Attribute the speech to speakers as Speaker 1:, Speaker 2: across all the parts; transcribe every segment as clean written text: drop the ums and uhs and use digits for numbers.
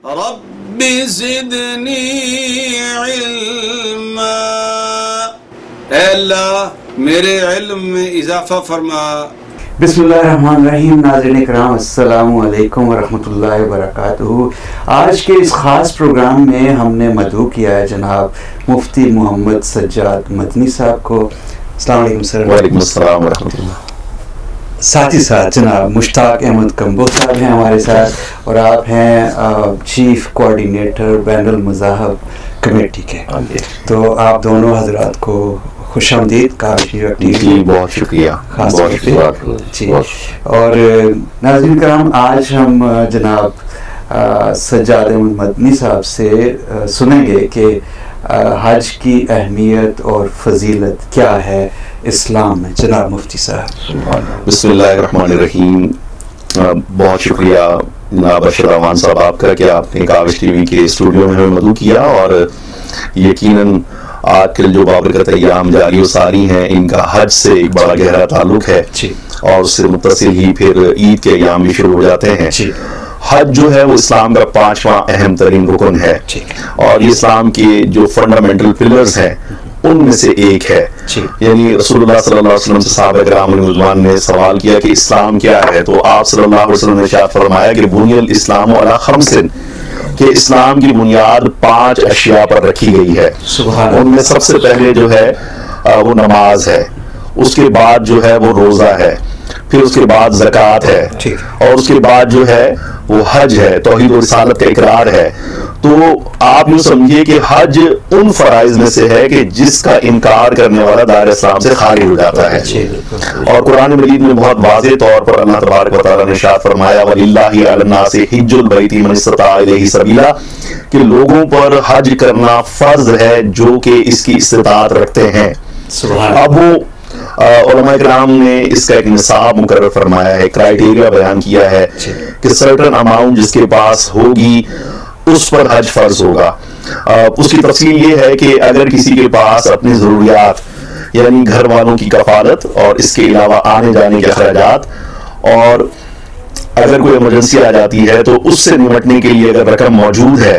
Speaker 1: رب زدنی علما، اے اللہ میرے علم میں اضافہ فرما۔
Speaker 2: بسم اللہ الرحمن الرحیم۔ ناظرین اکرام السلام علیکم ورحمۃ اللہ وبرکاتہ۔ آج کے اس خاص پروگرام میں ہم نے مدعو کیا ہے جناب مفتی محمد سجاد مدنی صاحب کو۔ السلام علیکم سر۔
Speaker 3: وعلیکم السلام ورحمۃ اللہ۔
Speaker 2: ساتھ ہی ساتھ جناب مشتاق احمد کمبو صاحب ہیں ہمارے ساتھ، اور آپ ہیں چیف کوآرڈینیٹر بین المذاہب کمیٹی کے۔ تو آپ دونوں حضرات کو خوش آمدید
Speaker 3: جی، بہت شکریہ،
Speaker 2: خاص
Speaker 3: بہت شکریہ
Speaker 2: جی۔ اور ناظرین کرام، آج ہم جناب سجاد احمد مدنی صاحب سے سنیں گے کہ حج کی اہمیت اور فضیلت کیا ہے اسلام میں۔ جناب مفتی صاحب۔
Speaker 3: بسم اللہ الرحمن الرحیم۔ بہت شکریہ جناب اشرف رحمان صاحب آپ کا کہ آپ نے کاوش ٹی وی کے اسٹوڈیو میں ہمیں مدعو کیا، اور یقیناً آج کل جو بابرکت ایام جاری و ساری ہیں ان کا حج سے ایک بڑا گہرا تعلق ہے، اور اس سے متصل ہی پھر عید کے ایام بھی شروع ہو جاتے ہیں۔ حج جو ہے وہ اسلام کا 5واں اہم ترین رکن ہے، اور یہ اسلام کے جو فنڈامنٹل پلرز ہیں ان میں سے ایک ہے۔ یعنی رسول اللہ صلی اللہ علیہ وسلم سے صحابہ کرام رضوان نے سوال کیا کہ اسلام کیا ہے، تو آپ صلی اللہ علیہ وسلم نے ارشاد فرمایا کہ بنی الاسلام علی خمس، کہ اسلام کی بنیاد 5 اشیاء پر رکھی گئی ہے۔ ان میں سب سے پہلے جو ہے وہ نماز ہے، اس کے بعد جو ہے وہ روزہ ہے، پھر اس کے بعد زکوٰۃ ہے، اور اس کے بعد جو ہے وہ حج ہے، توحید و رسالت کا اقرار ہے۔ تو آپ یوں سمجھیے کہ حج ان فرائض میں سے ہے کہ جس کا انکار کرنے والا دار اسلام سے خارج ہو جاتا ہے۔ اور قرآن مجید میں بہت واضح طور پر اللہ تبارک و تعالیٰ نے ارشاد فرمایا وَلِلَّهِ عَلَى النَّاسِ حِجُّ الْبَيْتِ مَنِ اسْتَطَاعَ إِلَيْهِ سَبِيلًا، کہ لوگوں پر حج کرنا فرض ہے جو کہ اس کی استطاعت رکھتے ہیں۔ اب وہ علماء کرام نے اس کا ایک نصاب مقرر فرمایا ہے، کرائیٹیریا بیان کیا ہے کہ سرٹن اماؤنٹ جس کے پاس ہوگی اس پر حج فرض ہوگا۔ اس کی تفصیل یہ ہے کہ اگر کسی کے پاس اپنی ضروریات یعنی گھر والوں کی کفالت اور اس کے علاوہ آنے جانے کے اخراجات، اور اگر کوئی ایمرجنسی آ جاتی ہے تو اس سے نمٹنے کے لیے اگر رقم موجود ہے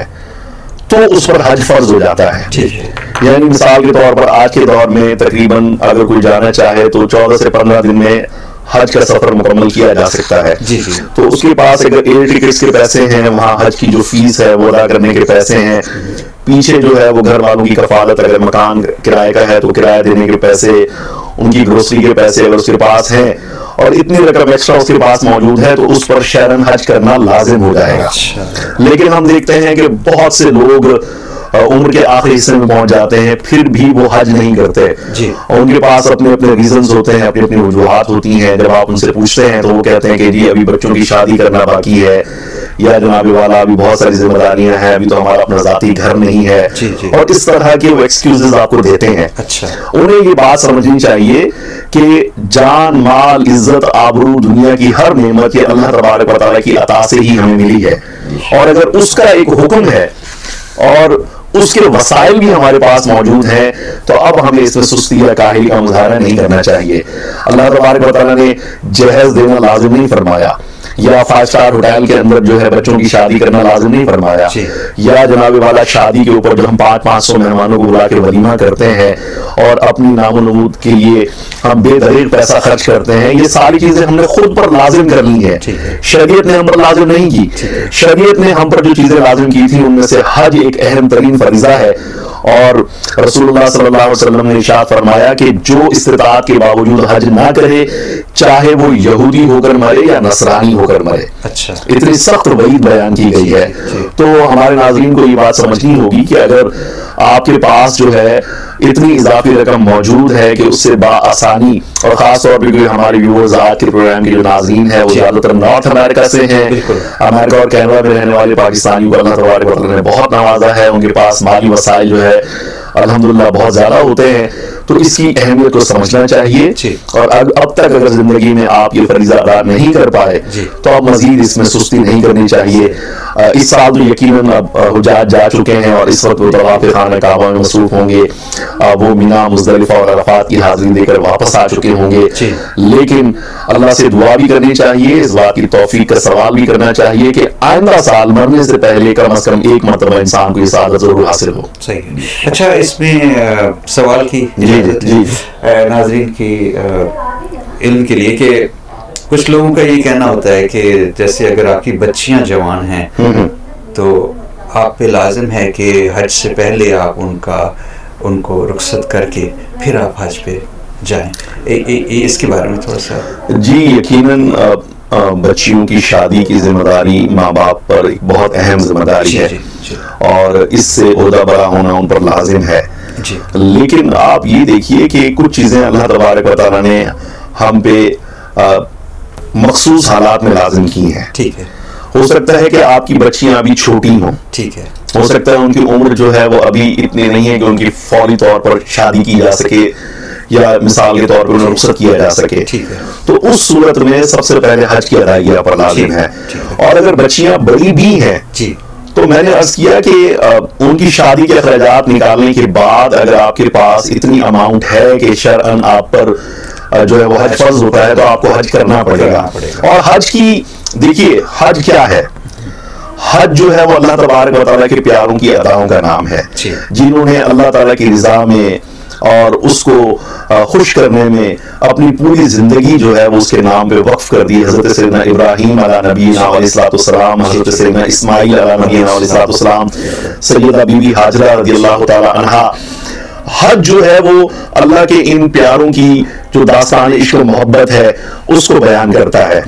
Speaker 3: تو اس پر حج فرض ہو جاتا ہے۔ یعنی مثال کے طور پر آج کے دور میں تقریباً اگر کوئی جانا چاہے تو 14 سے 15 دن میں حج کا سفر مکمل کیا جا سکتا ہے۔ تو اس کے پاس اگر ایئر ٹکٹس کے پیسے ہیں، وہاں حج کی جو فیس ہے وہ ادا کرنے کے پیسے ہیں، پیچھے جو ہے وہ گھر والوں کی کفالت، اگر مکان کرائے کا ہے تو کرایہ دینے کے پیسے، ان کی گروسری کے پیسے اگر اس کے پاس ہیں، اور اتنی رقم ایکسٹرا اس کے پاس موجود ہے تو اس پر شرعاً حج کرنا لازم ہو جائے گا۔ لیکن ہم دیکھتے ہیں کہ بہت سے لوگ عمر کے آخری حصے میں پہنچ جاتے ہیں پھر بھی وہ حج نہیں کرتے، اور ان کے پاس اپنے اپنے ریزنز ہوتے ہیں، اپنی اپنی وجوہات ہوتی ہیں۔ جب آپ ان سے پوچھتے ہیں تو وہ کہتے ہیں کہ جی ابھی بچوں کی شادی کرنا باقی ہے، یا جناب والا ابھی بہت ساری ذمہ داریاں ہیں، ابھی تو ہمارا اپنا ذاتی گھر نہیں ہے، اور اس طرح کے وہ ایکسکیوزز آپ کو دیتے ہیں۔ انہیں یہ بات سمجھنی چاہیے کہ جان، مال، عزت، آبرو، دنیا کی ہر نعمت یہ اللہ تبارک و تعالیٰ کی عطا سے ہی ہمیں ملی ہے، اور اگر اس کا ایک حکم ہے اور اس کے وسائل بھی ہمارے پاس موجود ہیں تو اب ہمیں اس میں سستی یا کاہلی کا مظاہرہ نہیں کرنا چاہیے۔ اللہ تبارک و تعالیٰ نے جہیز دینا لازم نہیں فرمایا، یا 5 اسٹار ہوٹل کے اندر جو ہے بچوں کی شادی کرنا لازم نہیں فرمایا، یا جناب والا شادی کے اوپر جو ہم 500 مہمانوں کو بلا کے ولیمہ کرتے ہیں اور اپنی نام و نمود کے لیے ہم بے دریغ پیسہ خرچ کرتے ہیں، یہ ساری چیزیں ہم نے خود پر لازم کر لی ہیں، شریعت نے ہم پر لازم نہیں کی۔ شریعت نے ہم پر جو چیزیں لازم کی تھیں ان میں سے حج ایک اہم ترین فریضہ ہے، اور رسول اللہ صلی اللہ علیہ وسلم نے ارشاد فرمایا کہ جو استطاعت کے باوجود حج نہ کرے، چاہے وہ یہودی ہو کر مرے یا نصرانی ہو کر مرے۔ اتنی سخت وعید بیان کی گئی ہے۔ تو ہمارے ناظرین کو یہ بات سمجھنی ہوگی کہ اگر آپ کے پاس جو ہے اتنی اضافی رقم موجود ہے کہ اس سے بآسانی، اور خاص طور پہ ہمارے ویورز آج کے پروگرام کے جو ناظرین ہیں وہ زیادہ تر نارتھ امریکہ سے ہیں، امریکہ اور کینیڈا میں رہنے والے پاکستانیوں کو اللہ تبارک و تعالیٰ نے بہت نوازا ہے، ان کے پاس مالی وسائل جو ہے الحمدللہ بہت زیادہ ہوتے ہیں، تو اس کی اہمیت کو سمجھنا چاہیے، اور اب تک اگر زندگی میں آپ یہ فریضہ ادا نہیں کر پائے تو اب مزید اس میں سستی نہیں کرنی چاہیے۔ اس سال تو یقیناً اب حجاج جا چکے ہیں اور اس وقت وہ طواف خانہ کعبہ میں مصروف ہوں گے، وہ مینا مزدلفہ اور عرفات کی حاضری دے کر واپس آ چکے ہوں گے، لیکن اللہ سے دعا بھی کرنی چاہیے، اس بات کی توفیق کا سوال بھی کرنا چاہیے کہ آئندہ سال مرنے سے پہلے کم از کم ایک مرتبہ انسان کو یہ سعادت ضرور حاصل ہو۔
Speaker 2: صحیح۔ اچھا، اس میں سوال کی ناظرین کی علم کے لیے کہ کچھ لوگوں کا یہ کہنا ہوتا ہے کہ جیسے اگر آپ کی بچیاں جوان ہیں تو آپ پہ لازم ہے کہ حج سے پہلے آپ ان کو رخصت کر کے پھر آپ حج پہ جائیں، اس کے بارے میں تھوڑا سا۔
Speaker 3: جی یقیناً بچیوں کی شادی کی ذمہ داری ماں باپ پر ایک بہت اہم ذمہ داری ہے اور اس سے عہدہ برا ہونا ان پر لازم ہے، لیکن آپ یہ دیکھیے کہ کچھ چیزیں اللہ تبارک و تعالیٰ نے ہم پہ مخصوص حالات میں لازم کی ہیں۔
Speaker 2: ٹھیک ہے،
Speaker 3: ہو سکتا ہے کہ آپ کی بچیاں ابھی چھوٹی ہوں،
Speaker 2: ٹھیک ہے،
Speaker 3: ہو سکتا ہے ان کی عمر جو ہے وہ ابھی اتنی نہیں ہے کہ ان کی فوری طور پر شادی کی جا سکے یا مثال کے طور پر انہیں رخصت کیا جا سکے، تو اس صورت میں سب سے پہلے حج کی ادائیگی پر لازم ہے۔ اور اگر بچیاں بڑی بھی ہیں تو میں نے عرض کیا کہ ان کی شادی کے اخراجات نکالنے کے بعد اگر آپ کے پاس اتنی اماؤنٹ ہے کہ شرعاً آپ پر جو ہے وہ حج فرض ہوتا ہے تو آپ کو حج کرنا پڑے گا۔ اور حج کی دیکھیے، حج کیا ہے؟ حج جو ہے وہ اللہ تبارک و تعالیٰ کے پیاروں کی اداؤں کا نام ہے، جنہوں نے اللہ تعالیٰ کی رضا میں اور اس کو خوش کرنے میں اپنی پوری زندگی جو ہے وہ اس کے نام پہ وقف کر دی۔ حضرت سیدنا ابراہیم علیہ نبینا علیہ الصلوۃ والسلام، حضرت سیدنا اسماعیل علیہ نبینا علیہ الصلوۃ والسلام، سیدہ بی بی ہاجرہ رضی اللہ تعالی عنہا۔ حج جو ہے وہ اللہ کے ان پیاروں کی جو داستان عشق و محبت ہے اس کو بیان کرتا ہے۔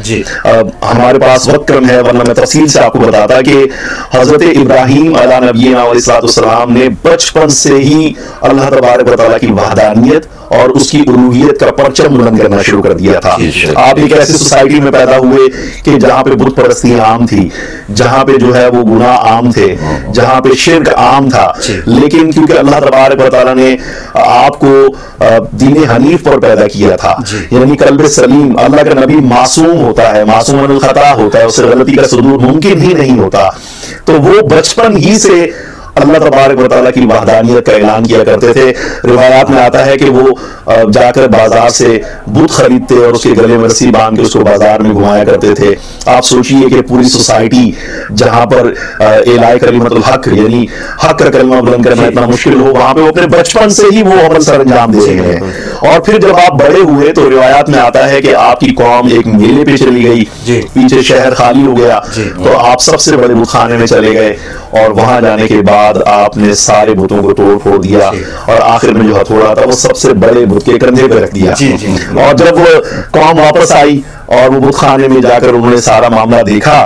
Speaker 3: ہمارے پاس وقت کم ہے ورنہ میں تفصیل سے آپ کو بتاتا کہ حضرت ابراہیم علیہ نبینا علیہ الصلوۃ والسلام نے بچپن سے ہی اللہ تبارک و تعالیٰ کی وحدانیت اور اس کی الوہیت کا پرچم بلند کرنا شروع کر دیا تھا۔ آپ ایک ایسی سوسائٹی میں پیدا ہوئے کہ جہاں پہ بت پرستی عام تھی، جہاں پہ جو ہے وہ گناہ عام تھے، جہاں پہ شرک عام تھا، لیکن کیونکہ اللہ تبارک و تعالیٰ نے آپ کو دین حنیف پر پیدا کیا تھا، یعنی قلب سلیم، اللہ کا نبی معصوم ہوتا ہے، معصوم عن الخطا ہوتا ہے، اسے غلطی کا صدور ممکن ہی نہیں ہوتا، تو وہ بچپن ہی سے اللہ تبارک و تعالیٰ کی وحدانیت کا اعلان کیا کرتے تھے۔ روایات میں آتا ہے کہ وہ جا کر بازار سے بت خریدتے اور اس کے گلے میں رسی باندھ کے اس کو بازار میں گھمایا کرتے تھے۔ آپ سوچئے کہ پوری سوسائٹی جہاں پر اعلاء کلمت الحق یعنی حق کا کلمہ بلند کرنا اتنا مشکل ہو، وہاں پہ وہ اپنے بچپن سے ہی وہ عمل سر انجام دے رہے ہیں۔ اور پھر جب آپ بڑے ہوئے تو روایات میں آتا ہے کہ آپ کی قوم ایک میلے پہ چلی گئی، پیچھے شہر خالی ہو گیا تو آپ سب سے بڑے بت خانے میں چلے گئے اور وہاں جانے کے بعد آپ نے سارے بتوں کو توڑ پھوڑ دیا اور آخر میں جو ہتھوڑا تھا وہ سب سے بڑے بت کے کندھے پہ رکھ دیا۔ اور جب وہ قوم واپس آئی اور وہ بت خانے میں جا کر انہوں نے سارا معاملہ دیکھا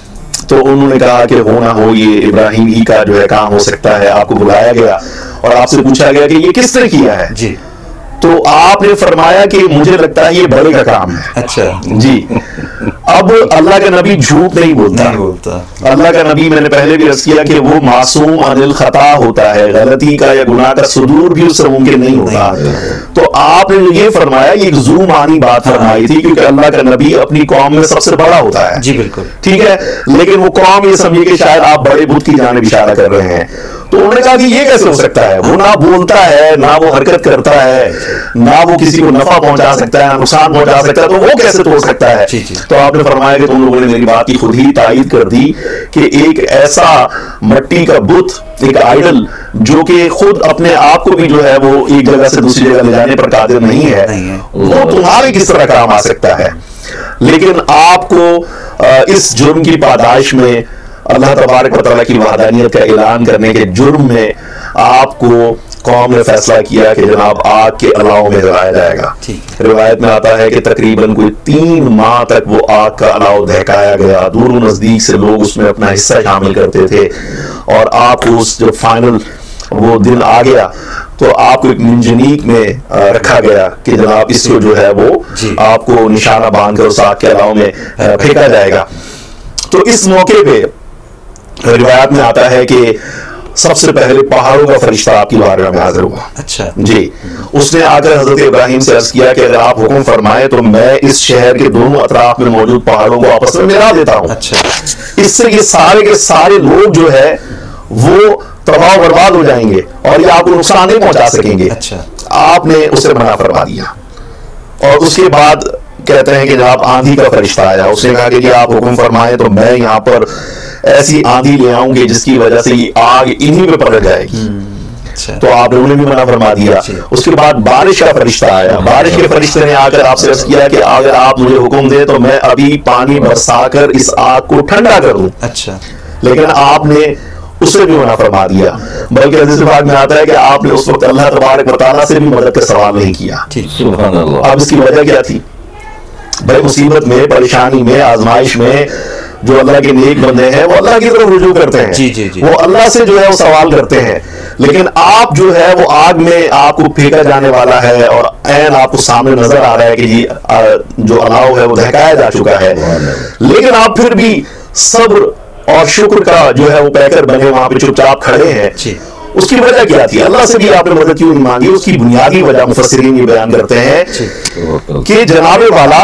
Speaker 3: تو انہوں نے کہا کہ ہو نہ ہو یہ ابراہیم ہی کا جو ہے کام ہو سکتا ہے۔ آپ کو بلایا گیا اور آپ سے پوچھا گیا کہ یہ کس نے کیا ہے، تو آپ نے فرمایا کہ مجھے لگتا ہے یہ بڑے کا کام ہے۔ اچھا جی، اب اللہ کا نبی جھوٹ نہیں بولتا، اللہ کا نبی میں نے پہلے بھی عرض کیا کہ وہ معصوم عن الخطا ہوتا ہے، غلطی کا یا گناہ کا صدور بھی اس سے ممکن نہیں ہوتا۔ تو آپ نے یہ فرمایا، یہ ایک ذو معنی بات فرمائی تھی کیونکہ اللہ کا نبی اپنی قوم میں سب سے بڑا ہوتا ہے۔ جی بالکل ٹھیک ہے، لیکن وہ قوم یہ سمجھے کہ شاید آپ بڑے بت کی جانب اشارہ کر رہے ہیں، تو انہوں نے کہا کہ یہ کیسے ہو سکتا ہے، وہ نہ بولتا ہے، نہ وہ حرکت کرتا ہے، نہ وہ کسی کو نفع پہنچا سکتا ہے، نقصان پہنچا سکتا ہے، تو وہ کیسے توڑ سکتا ہے؟ تو آپ نے فرمایا کہ تم لوگوں نے میری بات کی خود ہی تائید کر دی کہ ایک ایسا مٹی کا بت، ایک آئیڈل جو کہ خود اپنے آپ کو بھی جو ہے وہ ایک جگہ سے دوسری جگہ لے جانے پر قادر نہیں ہے، وہ تمہارے کس طرح کام آ سکتا ہے؟ لیکن آپ کو اس جرم کی پاداش میں اللہ تبارک و تعالیٰ کی وحدانیت کا اعلان کرنے کے جرم میں آپ کو قوم نے فیصلہ کیا کہ جناب آگ کے الاؤ میں جلایا جائے گا۔ روایت میں آتا ہے کہ تقریباً کوئی 3 ماہ تک وہ آگ کا الاؤ دہکایا گیا، دور و نزدیک سے لوگ اس میں اپنا حصہ شامل کرتے تھے، اور آپ کو اس جب فائنل وہ دن آ گیا تو آپ کو ایک منجنیک میں رکھا گیا کہ جناب اس کو جو ہے وہ آپ کو نشانہ باندھ کر اس آگ کے الاؤ میں پھینکا جائے گا۔ تو اس موقع پہ روایات میں آتا ہے کہ سب سے پہلے پہاڑوں کا فرشتہ آپ کی بارگاہ میں حاضر ہوا.
Speaker 2: اچھا
Speaker 3: جی. اس نے آ کر حضرت ابراہیم سے عرض کیا کہ اگر آپ حکم فرمائیں تو میں اس شہر کے دونوں اطراف میں موجود پہاڑوں کو آپس میں ملا دیتا ہوں.
Speaker 2: اچھا.
Speaker 3: اس سے یہ سارے کے سارے لوگ جو ہے وہ تباہ و برباد ہو جائیں گے اور یہ آپ کو نقصان نہیں پہنچا سکیں گے.
Speaker 2: اچھا.
Speaker 3: آپ نے اسے منع فرما دیا. اور اس کے بعد کہتے ہیں کہ جب آندھی کا فرشتہ آیا اس نے کہا کہ آپ حکم فرمائیں تو میں یہاں پر ایسی آندھی لے آؤں گی جس کی وجہ سے یہ آگ انہی پہ پکڑ جائے گی. تو آپ نے انہیں بھی منع فرما دیا. اس کے بعد بارش کا فرشتہ آیا. بارش کے فرشتے نے آ کر آپ سے عرض کیا کہ اگر آپ مجھے حکم دیں تو میں ابھی پانی برسا کر اس آگ کو ٹھنڈا کر دوں.
Speaker 2: اچھا.
Speaker 3: لیکن آپ نے اسے بھی منع فرما دیا. بلکہ حدیث پاک میں آتا ہے کہ آپ نے اس وقت اللہ تبارک و تعالیٰ سے بھی مدد کا سوال نہیں کیا.
Speaker 2: سبحان اللہ.
Speaker 3: اب اس کی وجہ کیا تھی؟ بھائی مصیبت میں، پریشانی میں، آزمائش میں جو اللہ کے نیک بندے ہیں وہ اللہ کی طرف رجوع کرتے ہیں.
Speaker 2: جی جی جی.
Speaker 3: وہ اللہ سے جو ہے وہ سوال کرتے ہیں. لیکن آپ جو ہے وہ آگ میں آپ کو پھینکا جانے والا ہے اور عین آپ کو سامنے نظر آ رہا ہے کہ جی جو الاؤ ہے وہ دہکایا جا چکا ہے. لیکن آپ پھر بھی صبر اور شکر کا جو ہے وہ پیکر بنے وہاں پہ چپ چاپ کھڑے ہیں. اس کی وجہ کیا تھی؟ اللہ سے بھی آپ نے مدد کیوں نہیں مانگی؟ اس کی بنیادی وجہ مفسرین یہ بیان کرتے ہیں کہ جناب والا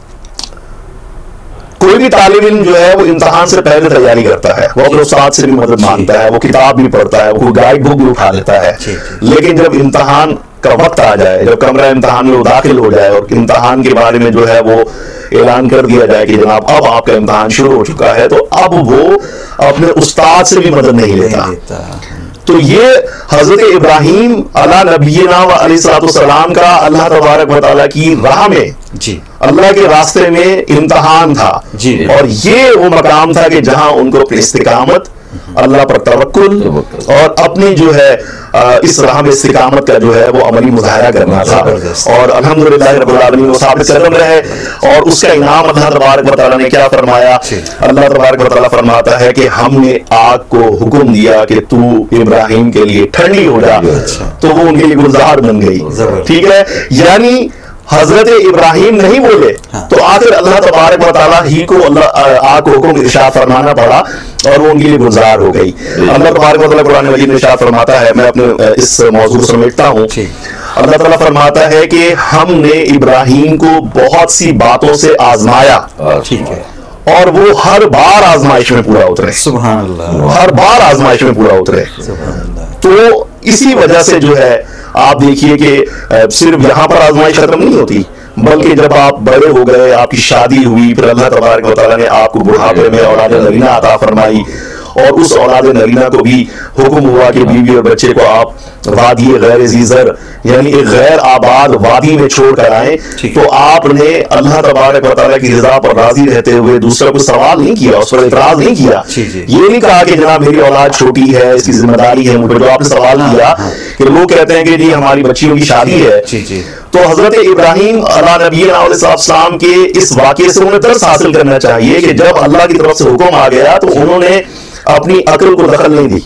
Speaker 3: کوئی بھی طالب علم جو ہے وہ امتحان سے پہلے تیاری کرتا ہے. وہ اپنے استاد سے بھی مدد مانگتا ہے، وہ کتاب بھی پڑھتا ہے، وہ گائیڈ بک بھی اٹھا لیتا ہے. لیکن جب امتحان کا وقت آ جائے، جب کمرہ امتحان میں وہ داخل ہو جائے اور امتحان کے بارے میں جو ہے وہ اعلان کر دیا جائے کہ جناب اب آپ کا امتحان شروع ہو چکا ہے، تو اب وہ اپنے استاد سے بھی مدد نہیں لیتا. تو یہ حضرت ابراہیم علی نبینا و علیہ الصلوۃ والسلام کا اللہ تبارک و تعالیٰ کی راہ میں، اللہ کے راستے میں امتحان تھا. اور یہ وہ مقام تھا کہ جہاں ان کو اپنی استقامت، اللہ پر توکل اور اپنی جو ہے اس راہ میں استقامت کا جو ہے وہ عملی مظاہرہ کرنا تھا. اور الحمدللہ رب العالمین وہ ثابت قدم رہے. اور اس کا انعام اللہ تبارک و تعالیٰ نے کیا فرمایا؟ اللہ تبارک و تعالیٰ فرماتا ہے کہ ہم نے آگ کو حکم دیا کہ تو ابراہیم کے لیے ٹھنڈی ہو جا، تو وہ ان کے لیے گلزار بن گئی. ٹھیک ہے. یعنی حضرت ابراہیم نہیں بولے تو آخر اللہ تبارک و تعالیٰ ہی کو آگ کو حکم ارشاد فرمانا پڑا اور وہ ان کے لیے گلزار ہو گئی. اللہ تبارک و تعالیٰ قرآن مجید میں ارشاد فرماتا ہے، میں اپنے اس موضوع کو سمیٹتا ہوں. اللہ تعالیٰ فرماتا ہے کہ ہم نے ابراہیم کو بہت سی باتوں سے آزمایا. ٹھیک ہے. اور وہ ہر بار آزمائش میں پورا اترے. سبحان اللہ. ہر بار آزمائش میں پورا اترے. تو اسی وجہ سے جو ہے آپ دیکھیے کہ صرف یہاں پر آزمائش ختم نہیں ہوتی، بلکہ جب آپ بڑے ہو گئے، آپ کی شادی ہوئی، پھر اللہ تبارک و تعالیٰ نے آپ کو بڑھاپے میں اولاد نرینہ عطا فرمائی. اور اس اولاد نرینہ کو بھی حکم ہوا کہ بیوی اور بچے کو آپ وادی غیر ذی زر یعنی ایک غیر آباد وادی میں چھوڑ کر آئیں. تو آپ نے اللہ تبارک و تعالیٰ کی رضا پر راضی رہتے ہوئے دوسرا کوئی سوال نہیں کیا، اس پر اعتراض نہیں کیا. یہ نہیں کہا کہ جناب میری اولاد چھوٹی ہے، اس کی ذمہ داری ہے مجھ پر. جو آپ نے سوال کیا کہ لوگ کہتے ہیں کہ جی ہماری بچیوں کی شادی ہے، تو حضرت ابراہیم علیہ نبینا علیہ السلام کے اس واقعے سے انہیں درس حاصل کرنا چاہیے کہ جب اللہ کی طرف سے حکم آ گیا تو انہوں نے اپنی عقل کو دخل نہیں دی.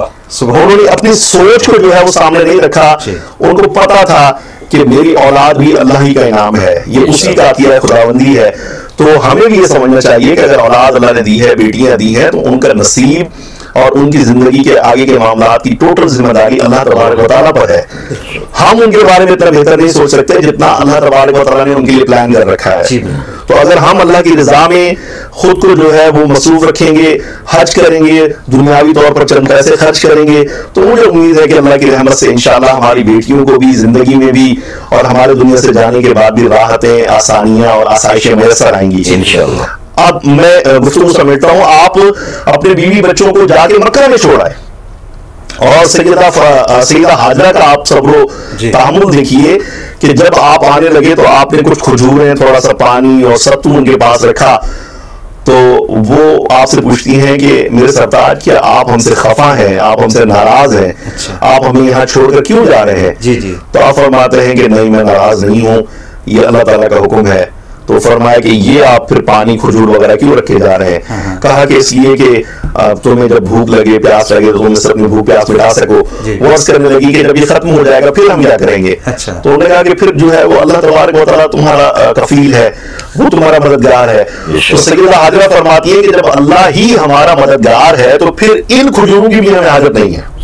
Speaker 3: انہوں نے اپنی سوچ کو جو ہے وہ سامنے نہیں رکھا. ان کو پتا تھا کہ میری اولاد بھی اللہ ہی کا انعام ہے، یہ اسی کا عطیہ خداوندی ہے. تو ہمیں بھی یہ سمجھنا چاہیے کہ اگر اولاد اللہ نے دی ہے، بیٹیاں دی ہیں، تو ان کا نصیب اور ان کی زندگی کے آگے کے معاملات کی ٹوٹل ذمہ داری اللہ تبارک و تعالیٰ پر ہے. ہم ان کے بارے میں اتنا بہتر نہیں سوچ سکتے جتنا اللہ تبارک و تعالیٰ نے ان کے لیے پلان کر رکھا ہے. تو اگر ہم اللہ کی رضا میں خود کو جو ہے وہ مصروف رکھیں گے، حج کریں گے، دنیاوی طور پر چند پیسے خرچ کریں گے، تو مجھے امید ہے کہ اللہ کی رحمت سے انشاءاللہ ہماری بیٹیوں کو بھی زندگی میں بھی اور ہمارے دنیا سے جانے کے بعد بھی راحتیں، آسانیاں اور آسائشیں میسر آئیں گی انشاءاللہ. اب میں گفتگو سمیٹتا ہوں. آپ اپنے بیوی بچوں کو جا کے مکہ میں چھوڑ آئے اور سیدہ حاجرہ کا آپ صبر و تحمل دیکھیے کہ جب آپ آنے لگے تو آپ نے کچھ کھجوریں، تھوڑا سا پانی اور ستو ان کے پاس رکھا. تو وہ آپ سے پوچھتی ہیں کہ میرے سرتاج کیا آپ ہم سے خفا ہیں، آپ ہم سے ناراض ہیں، آپ ہمیں یہاں چھوڑ کر کیوں جا رہے ہیں؟ تو آپ فرماتے ہیں کہ نہیں میں ناراض نہیں ہوں، یہ اللہ تعالیٰ کا حکم ہے. تو فرمایا کہ یہ آپ پھر پانی کھجور وغیرہ کیوں رکھے جا رہے ہیں؟ کہا کہ اس لیے کہ تمہیں جب بھوک لگے، پیاس لگے، تو تم سے اپنی بھوک پیاس مٹا سکو. وہ عرض کرنے لگی کہ جب یہ ختم ہو جائے گا پھر ہم کیا کریں گے؟ تو انہوں نے کہا کہ پھر جو ہے وہ اللہ تبارک و تعالیٰ تمہارا کفیل ہے، وہ تمہارا مددگار ہے. تو سیدہ حاجرہ فرماتی ہے کہ جب اللہ ہی ہمارا مددگار ہے تو پھر ان کھجوروں کی بھی ہمیں حاجت نہیں ہے.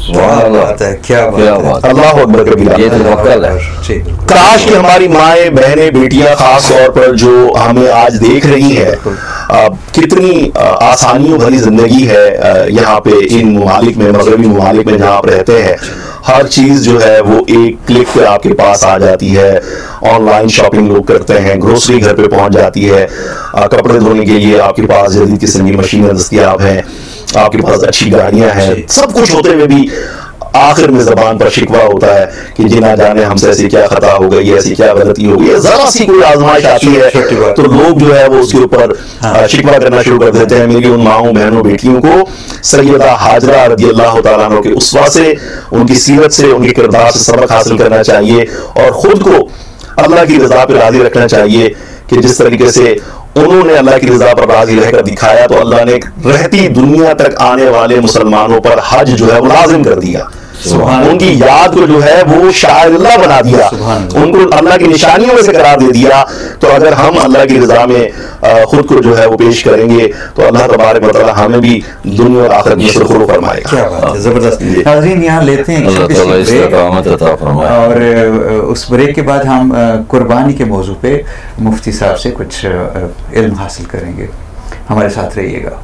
Speaker 2: کیا بات،
Speaker 3: اللہ اکبر کبیرہ، یہ توکل ہے۔ کاش کہ ہماری مائیں بہنیں بیٹیاں خاص طور پر جو ہمیں آج دیکھ رہی ہے، کتنی آسانیوں بھری زندگی ہے یہاں پہ ان ممالک میں، مغربی ممالک میں جہاں آپ رہتے ہیں۔ ہر چیز جو ہے وہ ایک کلک پہ آپ کے پاس آ جاتی ہے، آن لائن شاپنگ لوگ کرتے ہیں، گروسری گھر پہ پہنچ جاتی ہے، کپڑے دھونے کے لیے آپ کے پاس جدید قسم کی مشینیں دستیاب ہیں، آپ کے پاس اچھی گاڑیاں ہیں، سب کچھ ہوتے ہوئے بھی آخر میں زبان پر شکوہ ہوتا ہے کہ جی نہ جانے ہم سے ایسی کیا خطا ہو گئی، ایسی کیا غلطی ہو گئی، ذرا سی کوئی آزمائش آتی ہے تو لوگ جو ہے وہ اس کے اوپر شکوہ کرنا شروع کر دیتے ہیں۔ میری ان ماؤں بہنوں بیٹیوں کو سیدہ حاجرہ رضی اللہ تعالیٰ عنہ کے اسوہ سے، ان کی سیرت سے، ان کے کردار سے سبق حاصل کرنا چاہیے، اور خود کو اللہ کی رضا پہ راضی رکھنا چاہیے کہ جس طریقے سے انہوں نے اللہ کی رضا پر راضی رہ کر دکھایا تو اللہ نے رہتی دنیا تک آنے والے مسلمانوں پر حج جو ہے وہ لازم کر دیا، ان کی یاد کو جو ہے وہ شاعر اللہ بنا دیا، ان کو اللہ کی نشانیوں میں سے قرار دے دیا۔ تو اگر ہم اللہ کی رضا میں خود کو جو ہے وہ پیش کریں گے تو اللہ تبارک و تعالی ہمیں بھی دنیا اور آخرت میں سرخرو فرمائے گا۔
Speaker 2: کیا بات ہے، زبردست۔ ناظرین یہاں لیتے ہیں اور اس بریک کے بعد ہم قربانی کے موضوع پہ مفتی صاحب سے کچھ علم حاصل کریں گے، ہمارے ساتھ رہیے گا۔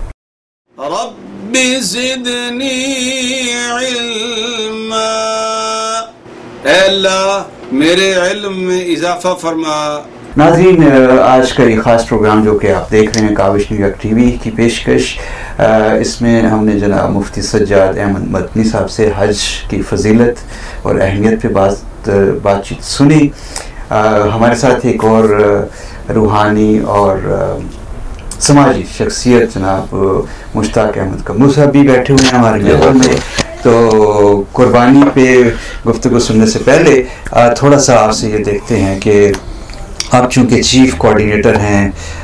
Speaker 1: رب زدنی علما، اے اللہ میرے علم میں اضافہ فرما۔
Speaker 2: ناظرین آج کا یہ خاص پروگرام جو کہ آپ دیکھ رہے ہیں کاوش نیو یارک ٹی وی کی پیشکش، اس میں ہم نے جناب مفتی سجاد احمد مدنی صاحب سے حج کی فضیلت اور اہمیت پہ بات چیت سنی۔ ہمارے ساتھ ایک اور روحانی اور سماجی شخصیت جناب مشتاق احمد کمرو صاحب بھی بیٹھے ہوئے ہیں ہمارے لیول میں۔ تو قربانی پہ گفتگو سننے سے پہلے تھوڑا سا آپ سے یہ دیکھتے ہیں کہ آپ چونکہ چیف کوآرڈینیٹر ہیں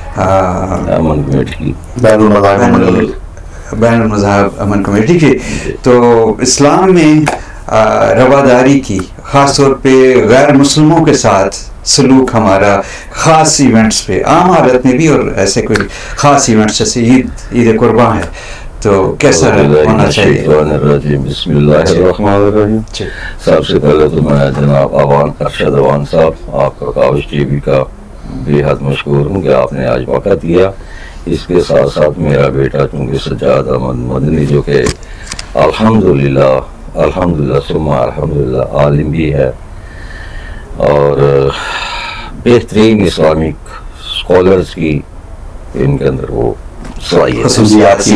Speaker 2: بین المذاہب امن کمیٹی کے، تو اسلام میں رواداری کی، خاص طور پہ غیر مسلموں کے ساتھ سلوک ہمارا خاص ایونٹس پہ، عام حالت میں بھی اور ایسے کوئی خاص ایونٹس جیسے عید قربان ہے تو کیسا ہونا چاہیے؟
Speaker 4: بسم اللہ الرحمن الرحیم۔ سب سے پہلے تو میں جناب ارشد اوان صاحب آپ کا کاوش ٹی وی کا بے حد مشکور ہوں کہ آپ نے آج موقع دیا۔ اس کے ساتھ ساتھ میرا بیٹا چونکہ سجاد احمد مدنی جو کہ الحمدللہ ثم الحمدللہ عالم بھی ہے اور بہترین اسلامک اسکالرس کی ان کے اندر وہ صلاحیت